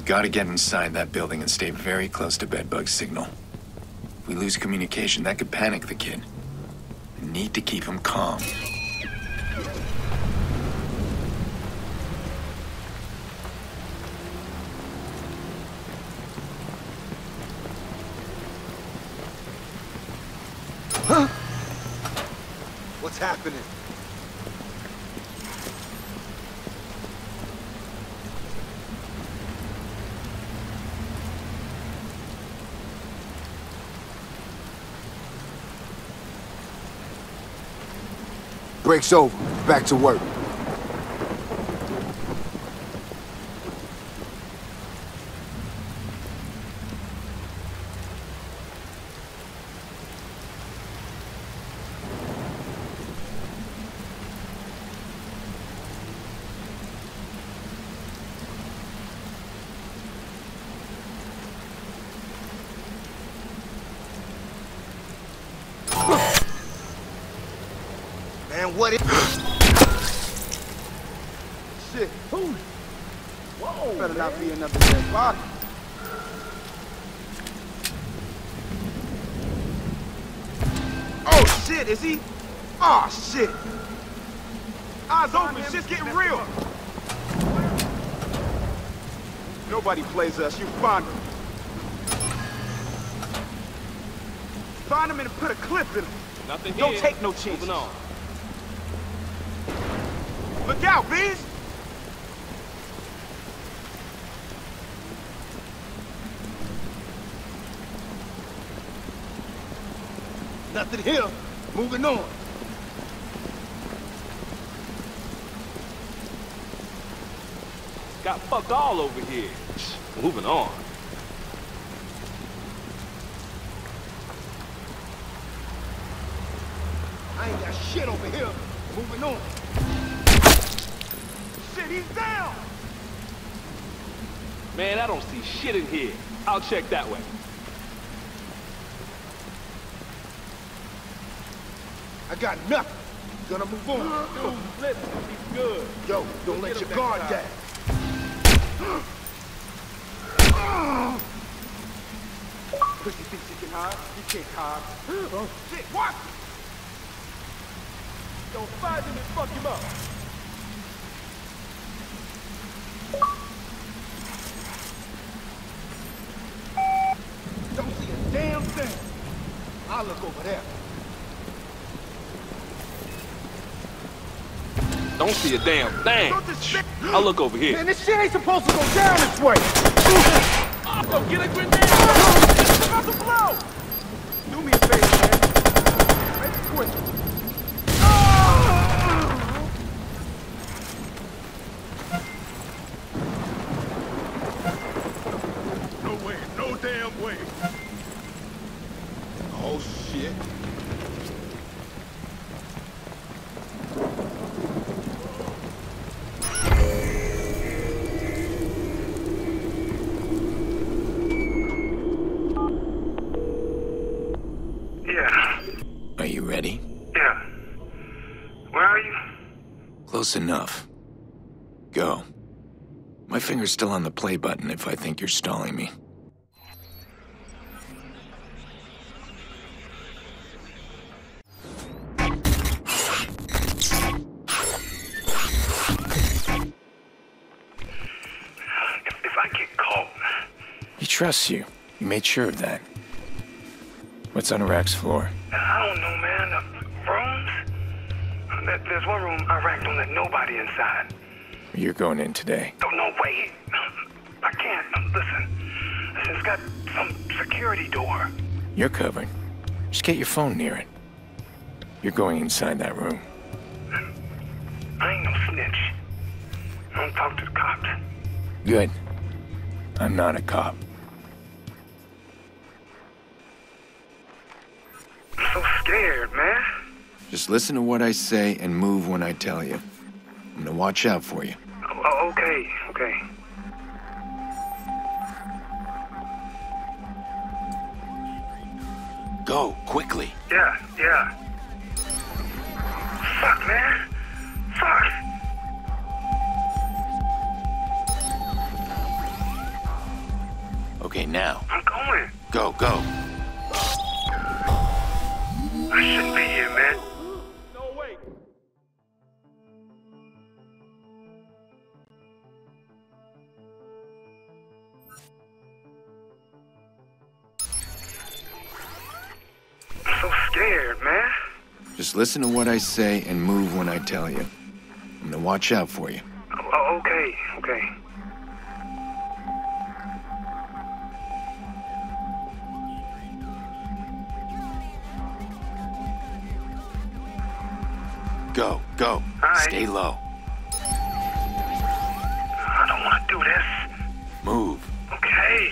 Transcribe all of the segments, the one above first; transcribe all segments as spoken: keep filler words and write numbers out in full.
gotta get inside that building and stay very close to BedBug's signal. If we lose communication, that could panic the kid. We need to keep him calm. Huh? What's happening? Break's over. Back to work. Man, what is... Shit. Who? Whoa, better man. Not be another dead body. Oh, shit, is he? Oh, shit. Eyes open, shit's getting real. Nobody plays us, you find him. Find him and put a clip in him. Nothing Don't here. take no chances. Moving on. Look out, bees! Nothing here. Moving on. Got fuck all over here. Moving on. I ain't got shit over here. Moving on. Shit, he's down! Man, I don't see shit in here. I'll check that way. I got nothing. Gonna move on. Dude, listen, he's good. Yo, don't let your guard down. Pussy thinks he can hide. He can't hide. Oh, shit, watch it! Don't find him and fuck him up. Don't see a damn thing. I'll look over there. Don't see a damn thing. I'll look over here. Man, this shit ain't supposed to go down this way. Oh, get a grenade! About to blow! Do me a favor, man. Make it quick. No way, no damn way. Oh, shit. Are you ready? Yeah. Where are you? Close enough. Go. My finger's still on the play button if I think you're stalling me. If, if I get caught... He trusts you. You made sure of that. What's on Iraq's floor? I don't know, man. Uh, rooms? There, there's one room Iraq don't let nobody inside. You're going in today. Oh, no, wait. I can't. Um, listen. Listen, it's got some security door. You're covered. Just get your phone near it. You're going inside that room. I ain't no snitch. I don't talk to the cops. Good. I'm not a cop. I'm so scared, man. Just listen to what I say and move when I tell you. I'm gonna watch out for you. Oh, oh, okay, okay. Go, quickly. Yeah, yeah. Fuck, man. Fuck. go. I shouldn't be here, man. No, wait. I'm so scared, man. Just listen to what I say and move when I tell you. I'm gonna watch out for you. Oh, oh, okay, okay. Go, go. All right. Stay low. I don't want to do this. Move. Okay.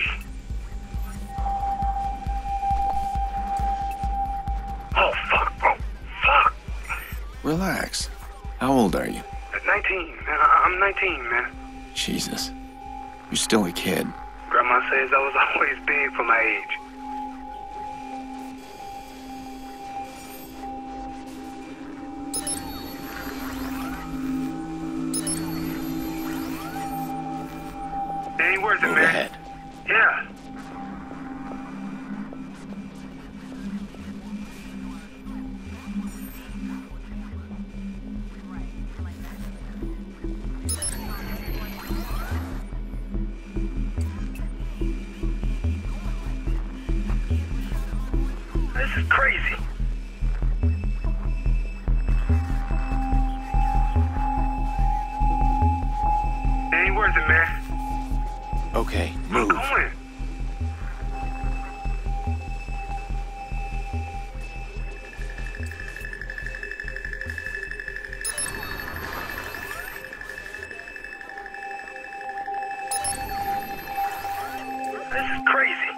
Oh, fuck, bro. Fuck. Relax. How old are you? nineteen, man. I- I'm nineteen, man. Jesus. You're still a kid. Grandma says I was always big for my age. It ain't worth it, Move man. ahead. Yeah. This is crazy. It ain't worth it, man. Okay, I'm move. going. This is crazy.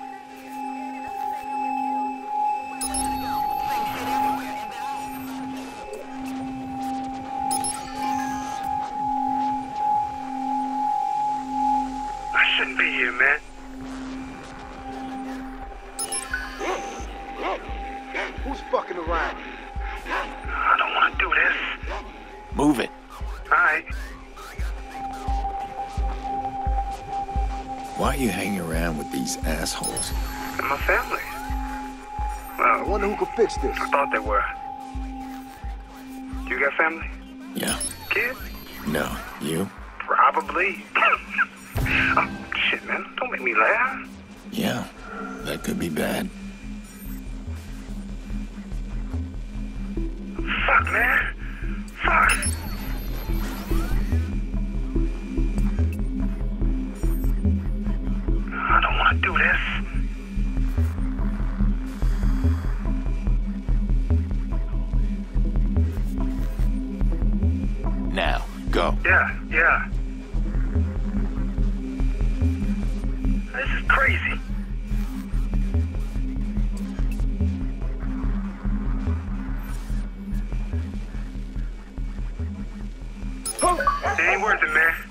I shouldn't be here, man. Who's fucking around? I don't want to do this. Move it. All right. Why are you hanging around with these assholes? And my family. I Well, wonder who could fix this. I thought they were. You got family? Yeah. Kid? No. You? Probably. Oh, shit, man. Don't make me laugh. Yeah. That could be bad. Fuck, man. Fuck. I don't want to do this. Now, go. Yeah, yeah. This is crazy. It ain't worth it, man.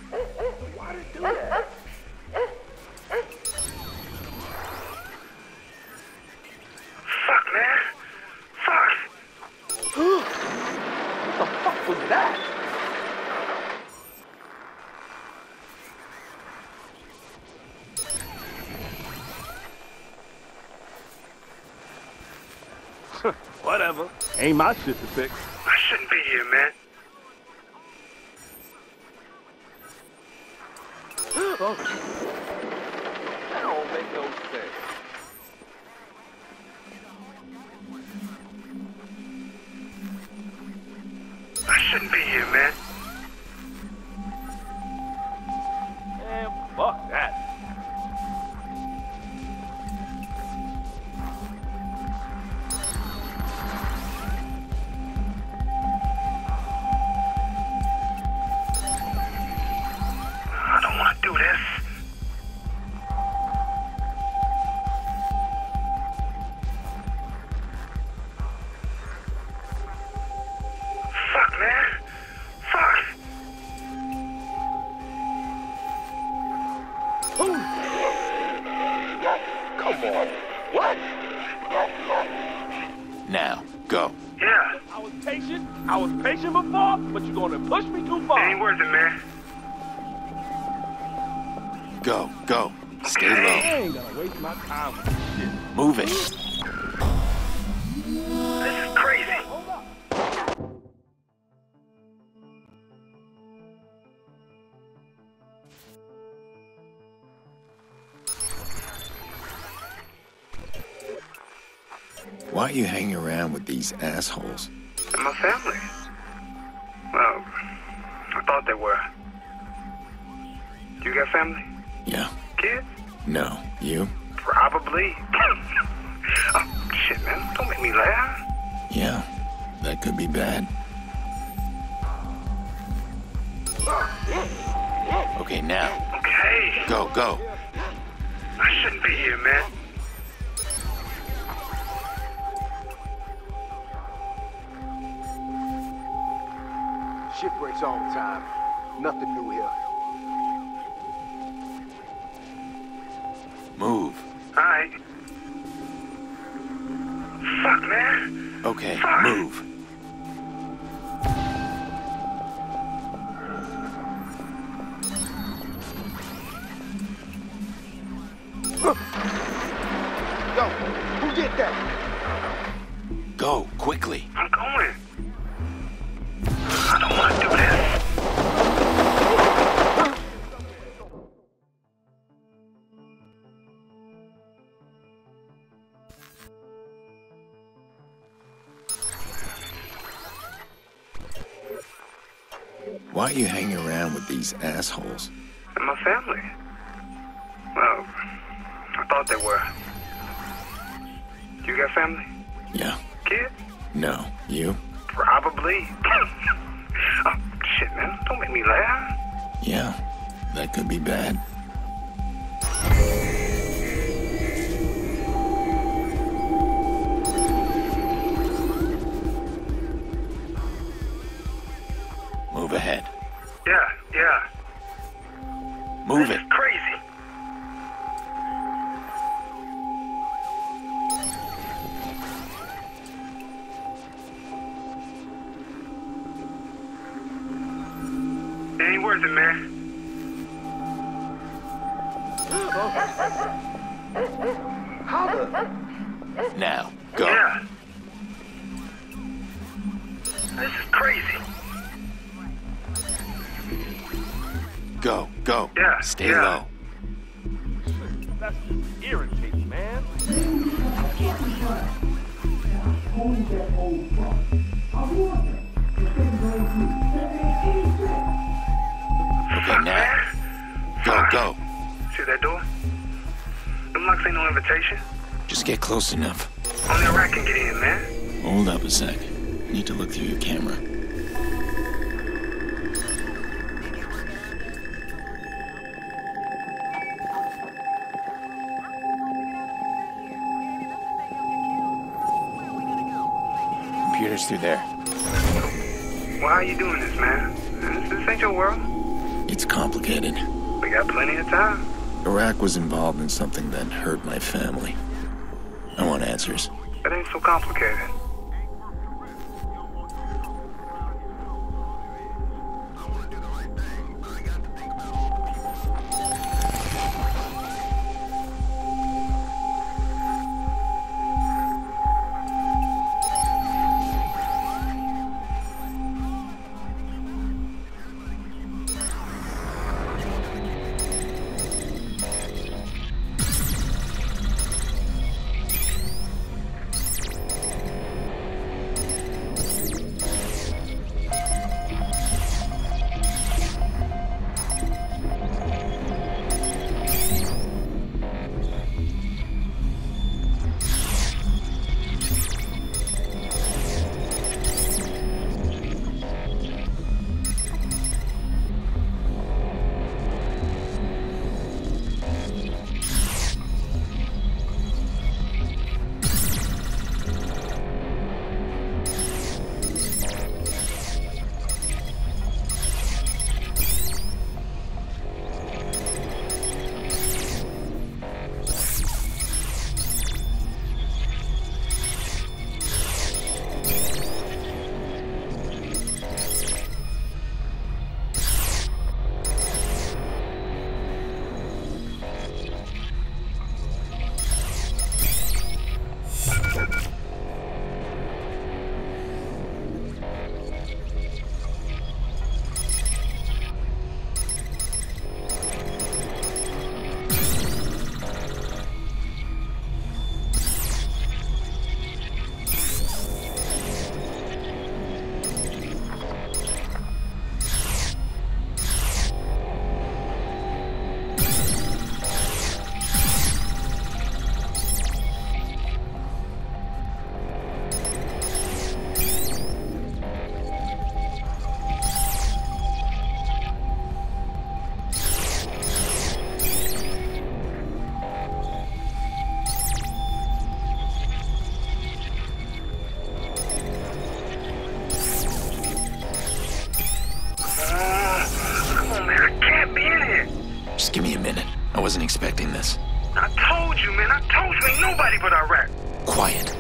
Fuck, man. Fuck. What the fuck was that? Whatever. Ain't my shit to fix. I shouldn't be here, man. Oh. That don't make no sense. I shouldn't be here, man. Man, fuck that. I don't want to do this. Fuck, man. Fuck. Come on. What? Now, go. Yeah. I was patient. I was patient before, but you're gonna push me too It far. ain't worth it, man. Go, go. Stay I low. ain't gonna waste my time with this shit. Move it. This is crazy. Why are you hanging around with these assholes? And my family. Well, I thought they were. You got family? Yeah. Kids? No. You? Probably. Oh, shit, man. Don't make me laugh. Yeah. That could be bad. Okay, now. Okay. Go, go. I shouldn't be here, man. Shit breaks all the time. Nothing new here. Move. Alright. Fuck, man. Okay, Fuck. move. Yo, who did that? Go, quickly. I'm going. I don't want to do this. Why are you hanging around with these assholes? And my family. Well, I thought they were. You got family? Yeah. Kids? No. You? Probably. Oh, shit, man. Don't make me laugh. Yeah. That could be bad. Move ahead. Yeah, yeah. Move This it. is crazy. It ain't worth it, man. How the... Now, go. Yeah. This is crazy. Go, go. Yeah, Stay yeah. low. That's just irritating, man. Okay, now. Go, go. See that door? Them locks ain't no invitation. Just get close enough. Only a rat can get in, man. Hold up a sec. I need to look through your camera. Computer's through there. Why are you doing this, man? This, this ain't your world. It's complicated. We got plenty of time. Iraq was involved in something that hurt my family. I want answers. That ain't so complicated. wasn't expecting this. I told you, man. I told you ain't nobody but Iraq. Quiet.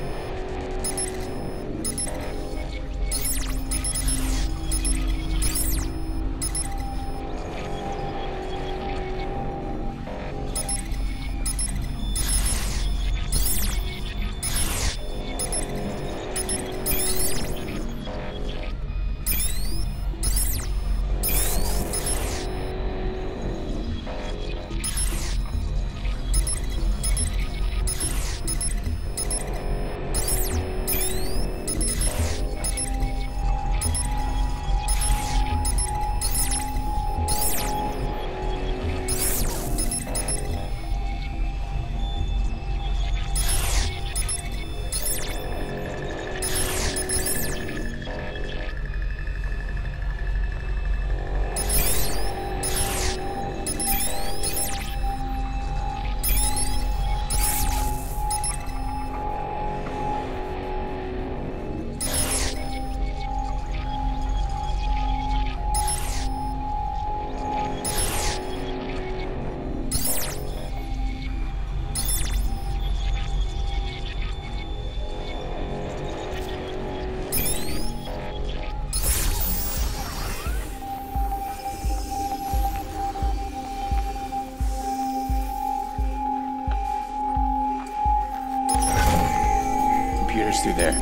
Computer's through there.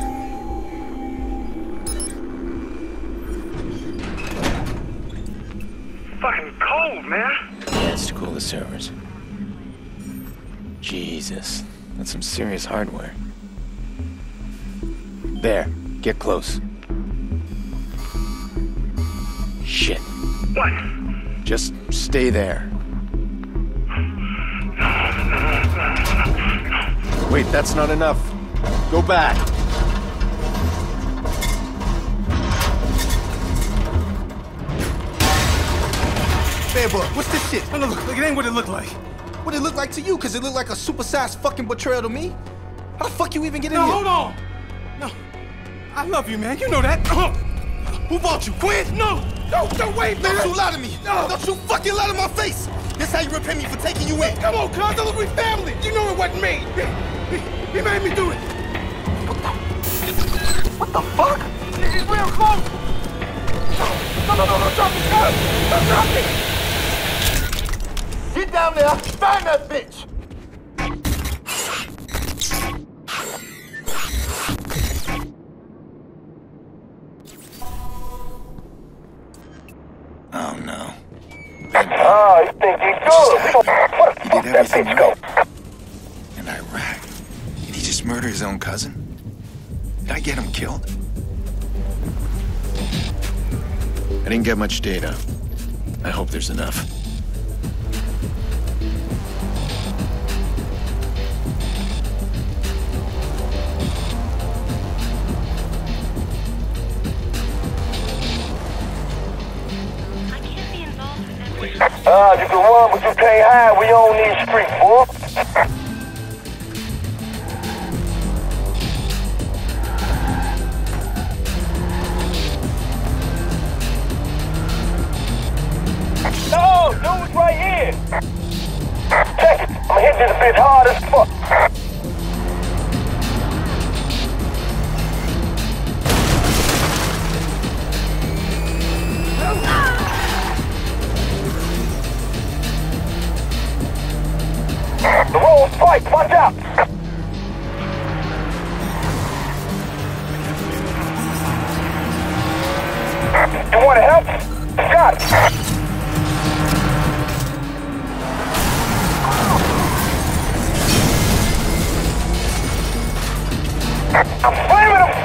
Fucking cold, man. Yeah, it's to cool the servers. Jesus, that's some serious hardware. There, get close. Shit. What? Just stay there. Wait, that's not enough. Go back. BedBug, what's this shit? Oh, look, look, it ain't what it looked like. What it look like to you? Cause it looked like a supersized fucking betrayal to me. How the fuck you even get in No, here? hold on. No, I love you, man. You know that. Who bought you? Quinn? No, no, don't wait, man. Don't you lie to me. No. Don't you fucking lie to my face. This how you repay me for taking you in. Come on, cuz. Look, we family. You know it wasn't me. He, he, he made me do it. What the fuck? He's real close. No, no, no, no, drop it, cuz. Don't drop it. Get down there. Find that bitch. Oh no. Oh, you think he's good? He did everything right. In Iraq. Did he just murder his own cousin? Did I get him killed? I didn't get much data. I hope there's enough. Ah, you can run, but you can't hide. We on these streets, boy. No, dude's right here. Check it. I'ma hit this bitch hard as fuck. The road's fight, watch out! You wanna help? Got it! I'm flaming him!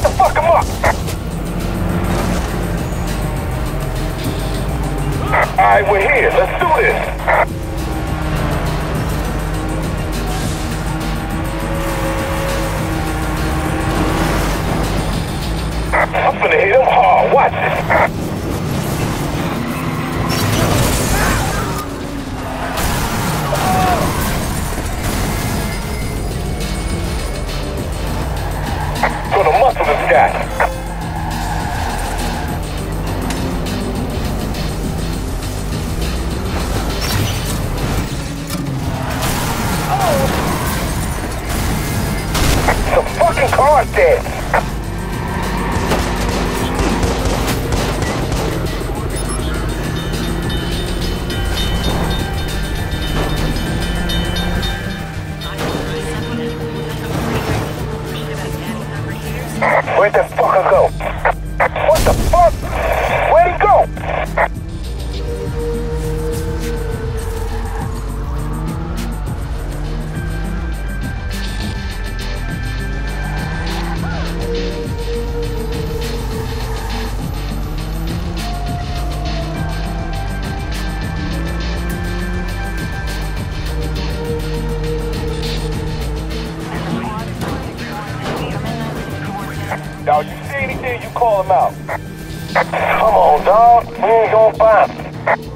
Alright, finna hit him hard. Watch this. Gonna muscle this guy. The fucking car's dead. Where'd that fucker go? What the fuck? Where'd he go? Dog, you see anything, you call him out. Come on, dog. We ain't gonna find him.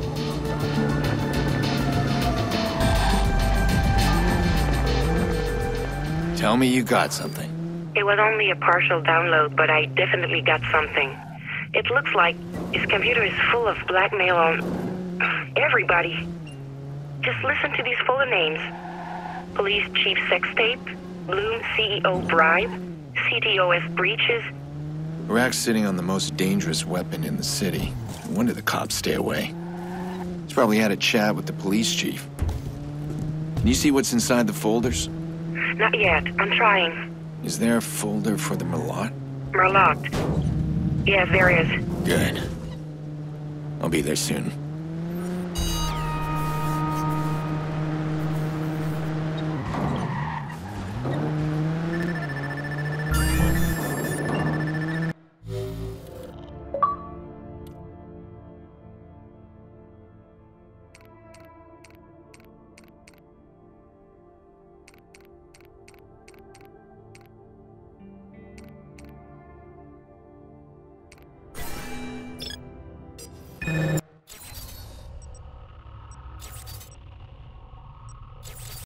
Tell me you got something. It was only a partial download, but I definitely got something. It looks like his computer is full of blackmail on everybody. Just listen to these full names. Police Chief Sex Tape, Bloom C E O Bribe, C T O S Breaches. Rack's sitting on the most dangerous weapon in the city. No wonder the cops stay away. He's probably had a chat with the police chief. Can you see what's inside the folders? Not yet. I'm trying. Is there a folder for the Merlot? Merlot. Yes, there is. Good. I'll be there soon.